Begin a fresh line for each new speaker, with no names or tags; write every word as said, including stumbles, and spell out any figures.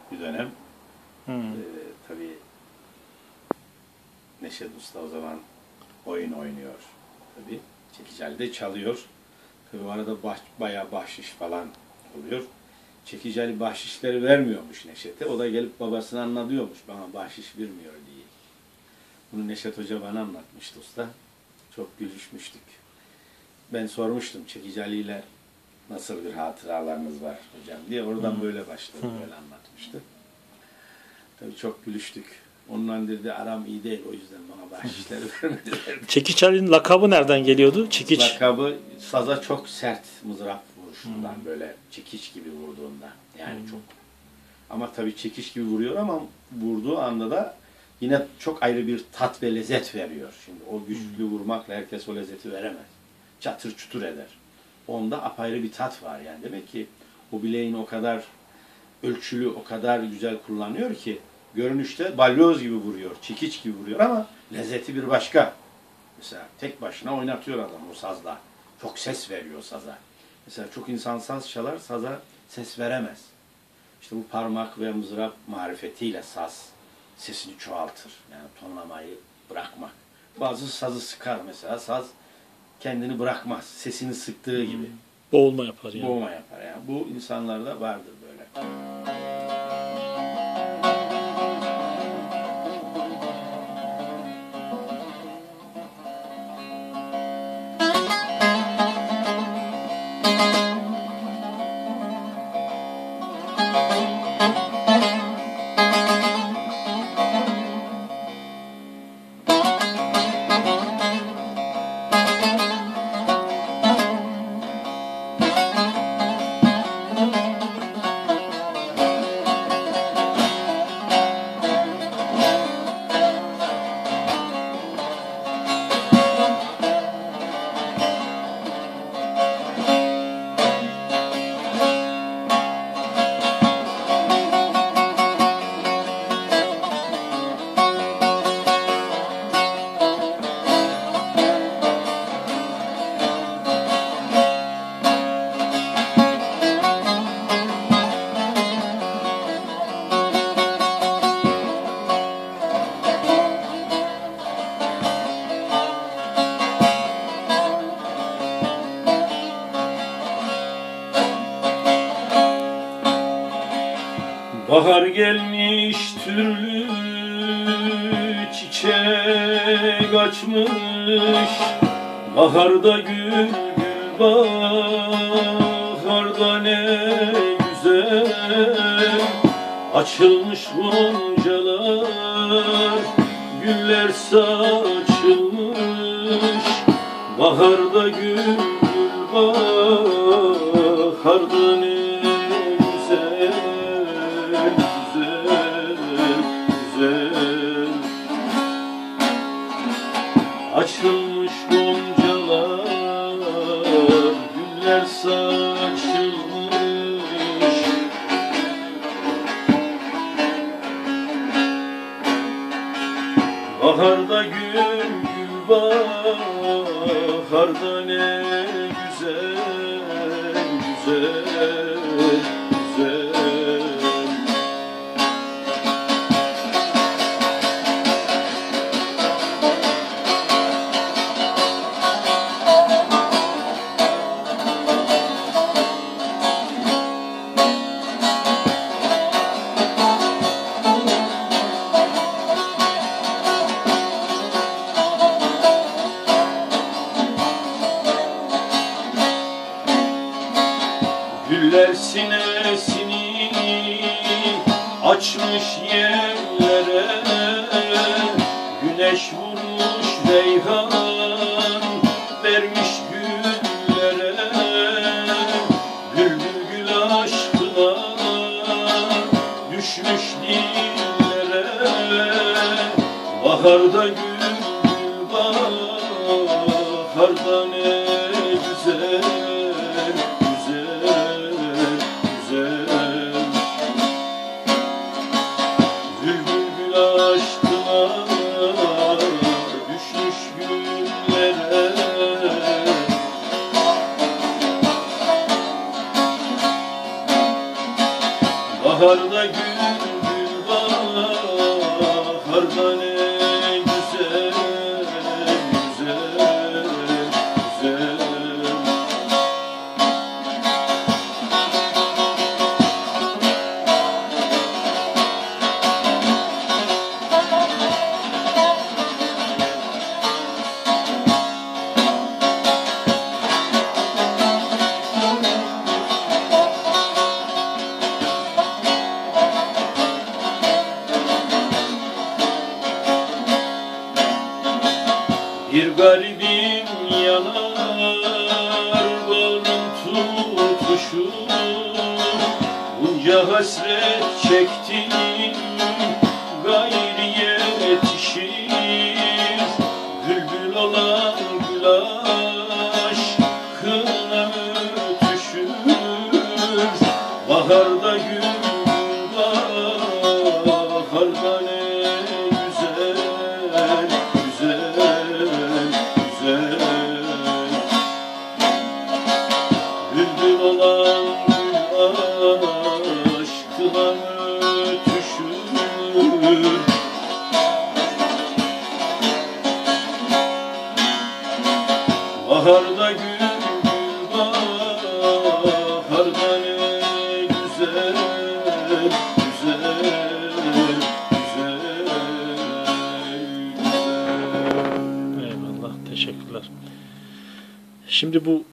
bir dönem.
Hmm.
Ee, tabii Neşet Usta o zaman oyun oynuyor tabii. Çekiceli de çalıyor. Tabii o arada bah, bayağı bahşiş falan oluyor. Çekiceli bahşişleri vermiyormuş Neşet'e. O da gelip babasına anlatıyormuş. Bana bahşiş vermiyor diye. Bunu Neşet Hoca bana anlatmıştı usta. Çok gülüşmüştük. Ben sormuştum Çekiceli ile nasıl bir hatıralarınız var hocam diye. Oradan hmm. böyle başladı, hmm. böyle anlatmıştı. Tabii çok gülüştük. Onunla dedi aram iyi değil, o yüzden bana bahşişleri vermediler.
Çekiç Ali'nin lakabı nereden geliyordu? Çekiç.
Lakabı saza çok sert mızrap vuruşundan, hmm. böyle çekiç gibi vurduğundan. Yani hmm. çok. Ama tabii çekiç gibi vuruyor ama vurduğu anda da yine çok ayrı bir tat ve lezzet veriyor. Şimdi o güçlü hmm. vurmakla herkes o lezzeti veremez. Çatır çutur eder. Onda apayrı bir tat var yani. Demek ki o bileğini o kadar ölçülü, o kadar güzel kullanıyor ki görünüşte balyoz gibi vuruyor, çekiç gibi vuruyor ama lezzeti bir başka. Mesela tek başına oynatıyor adam o sazla. Çok ses veriyor saza. Mesela çok insan saz çalar, saza ses veremez. İşte bu parmak ve mızrap marifetiyle saz sesini çoğaltır. Yani tonlamayı bırakmak. Bazı sazı sıkar mesela, saz kendini bırakmaz. Sesini sıktığı gibi.
Boğulma yapar yani.
Boğulma yapar yani. Bu insanlarda vardır böyle. Bahar gelmiş türlü çiçek açmış. Baharda gül gül baharda ne güzel açılmış goncalar, güller saçılmış. Baharda gül gül baharda ne açılmış goncalar, güller saçılmış. Baharda gül gül baharda ne güzel, güzel, güzel. Güller sinesini açmış yerlere, güneş vurmuş reyhan vermiş güllere. Bülbül gül aşkına düşmüş dillere. Baharda gül gül baharda ne güzel, baharda gül gül baharda ne güzel, güzel, güzel. Bir garibim yanar, bağrım tutuşur. Bunca hasret çektim, gayri yetişir. Bülbül olan gül aşkına ötüşür. Baharda gül baharda ne güzel, güzel, güzel. Bülbül olan gül aşkına ötüşür. Baharda gül gül baharda ne güzel, güzel, güzel, güzel.
Eyvallah. Teşekkürler. Şimdi bu